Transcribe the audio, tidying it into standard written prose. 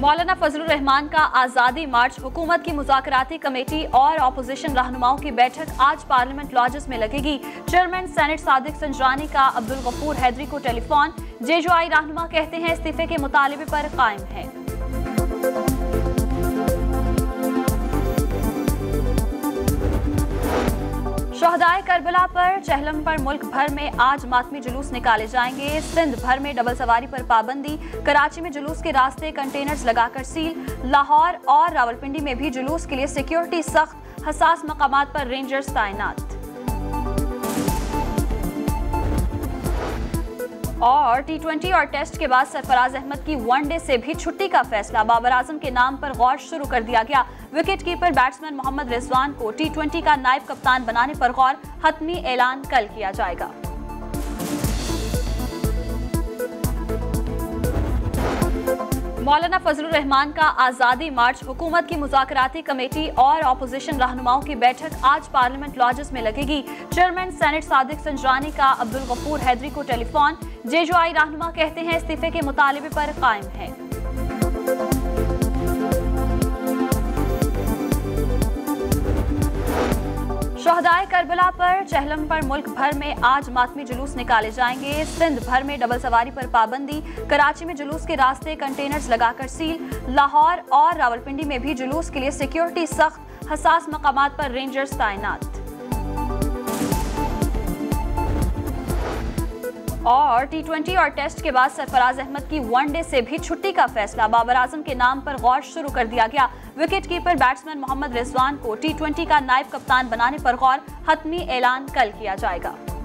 मौलाना फजलुर रहमान का आज़ादी मार्च, हुकूमत की मुज़ाकराती कमेटी और अपोजिशन रहनुमाओं की बैठक आज पार्लियामेंट लॉजेस में लगेगी। चेयरमैन सेनेट सादिक संजरानी का अब्दुल गफूर हैदरी को टेलीफोन। जेजोआई रहनुमा कहते हैं इस्तीफे के मुतालिबे पर कायम है। शहदाए करबला पर चहलम पर मुल्क भर में आज मातमी जुलूस निकाले जाएंगे। सिंध भर में डबल सवारी पर पाबंदी, कराची में जुलूस के रास्ते कंटेनर्स लगाकर सील, लाहौर और रावलपिंडी में भी जुलूस के लिए सिक्योरिटी सख्त, हसास मकामात पर रेंजर्स तैनात। और T20 और टेस्ट के बाद सरफराज अहमद की वनडे से भी छुट्टी का फैसला, बाबर आजम के नाम पर गौर शुरू कर दिया गया। Wicket keeper batsman Mohammad Rizwan को T20 का नायब कप्तान बनाने पर गौर, हतमी ऐलान कल किया जाएगा। मौलाना फजलुर रहमान का आज़ादी मार्च, हुकूमत की मुज़ाकराती कमेटी और अपोजिशन रहनुमाओं की बैठक आज पार्लियामेंट लॉजेस में लगेगी। चेयरमैन सेनेट सादिक संजरानी का अब्दुल गफूर हैदरी को टेलीफोन। जेजोआई रहनुमा कहते हैं इस्तीफे के मुतालिबे पर कायम है। शहदाए करबला पर चहलम पर मुल्क भर में आज मातमी जुलूस निकाले जाएंगे। सिंध भर में डबल सवारी पर पाबंदी, कराची में जुलूस के रास्ते कंटेनर्स लगाकर सील, लाहौर और रावलपिंडी में भी जुलूस के लिए सिक्योरिटी सख्त, हसास मकामात पर रेंजर्स तैनात। और T20 और टेस्ट के बाद सरफराज अहमद की वनडे से भी छुट्टी का फैसला, बाबर आजम के नाम पर गौर शुरू कर दिया गया। Wicket keeper batsman Mohammad Rizwan को T20 का नायब कप्तान बनाने पर गौर, हतमी ऐलान कल किया जाएगा।